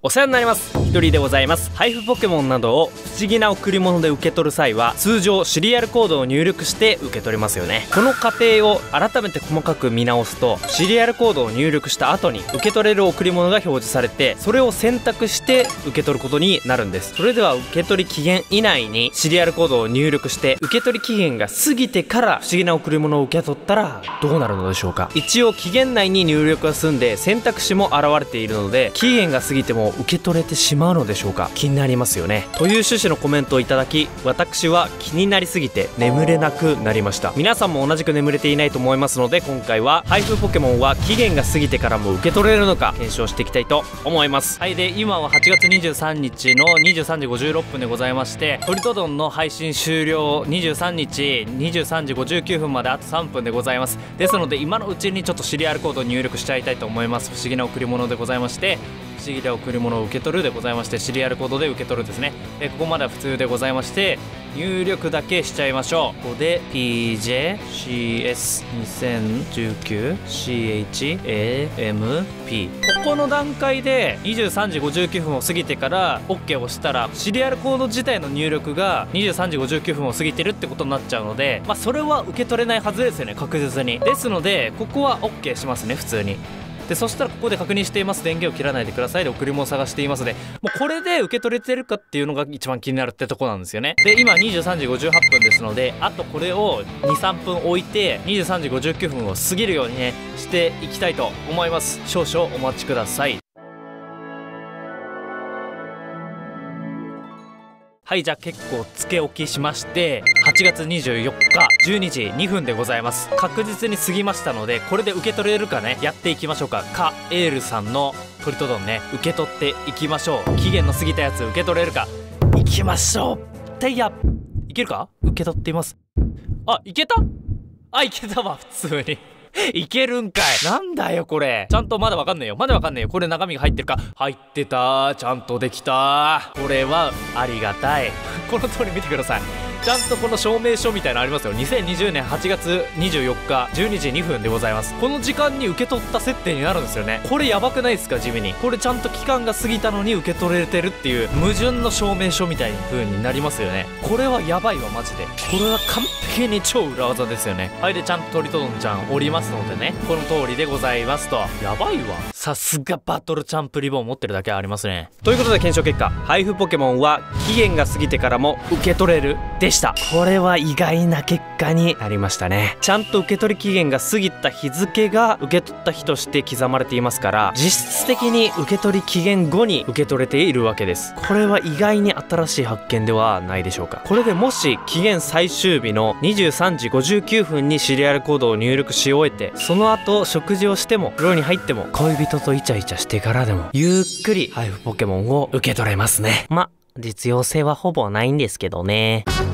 お世話になります。ひとりでございます。配布ポケモンなどを不思議な贈り物で受け取る際は、通常シリアルコードを入力して受け取れますよね。この過程を改めて細かく見直すと、シリアルコードを入力した後に受け取れる贈り物が表示されて、それを選択して受け取ることになるんです。それでは受け取り期限以内にシリアルコードを入力して、受け取り期限が過ぎてから不思議な贈り物を受け取ったらどうなるのでしょうか。一応期限内に入力が済んで選択肢も現れているので、期限が過ぎても受け取れてしまうのでしょうか。気になりますよね。という趣旨のコメントをいただき、私は気になりすぎて眠れなくなりました。皆さんも同じく眠れていないと思いますので、今回は配布ポケモンは期限が過ぎてからも受け取れるのか検証していきたいと思います。はい、で今は8月23日の23時56分でございまして、トリトドンの配信終了23日23時59分まであと3分でございます。ですので今のうちにちょっとシリアルコードを入力しちゃいたいと思います。不思議な贈り物でございまして、不思議な贈り物を受け取るでございまして、シリアルコードで受け取るですね。ここまでは普通でございまして、入力だけしちゃいましょう。ここで PJCS2019CHAMP、 ここの段階で23時59分を過ぎてから OK を押したら、シリアルコード自体の入力が23時59分を過ぎてるってことになっちゃうので、それは受け取れないはずですよね、確実に。ですのでここは OK しますね、普通に。でそしたらここで確認しています、電源を切らないでくださいで贈り物を探していますで、もうこれで受け取れてるかっていうのが一番気になるってとこなんですよね。で今23時58分ですので、あとこれを 2,3 分置いて23時59分を過ぎるようにねしていきたいと思います。少々お待ちください。はい、じゃあ結構つけ置きしまして、8月24日12時2分でございます。確実に過ぎましたので、これで受け取れるかねやっていきましょうか。カエールさんのトリトドンね、受け取っていきましょう。期限の過ぎたやつ受け取れるかいきましょう。タイヤいけるか。受け取っています。あ、いけた。あ、いけたわ、普通にいけるんかい。なんだよこれ。ちゃんとまだわかんねえよ、まだわかんねえよ。これ中身が入ってるか。入ってた、ちゃんとできた。これはありがたいこの通り見てください。ちゃんとこの証明書みたいなのありますよ。2020年8月24日12時2分でございます。この時間に受け取った設定になるんですよね。これやばくないですか。地味にこれちゃんと期間が過ぎたのに受け取れてるっていう矛盾の証明書みたいな風になりますよね。これはやばいわマジで。これは完璧に超裏技ですよね。はい、でちゃんとトリトドンちゃんおりますのでね、この通りでございますと。やばいわ、さすがバトルチャンプリボン持ってるだけありますね。ということで検証結果、配布ポケモンは期限が過ぎてからも受け取れるでした。これは意外な結果になりましたね。ちゃんと受け取り期限が過ぎた日付が受け取った日として刻まれていますから、実質的に受け取り期限後に受け取れているわけです。これは意外に新しい発見ではないでしょうか。これでもし期限最終日の23時59分にシリアルコードを入力し終えて、その後食事をしても風呂に入っても恋人とイチャイチャしてからでもゆっくり配布ポケモンを受け取れますね。実用性はほぼないんですけどね。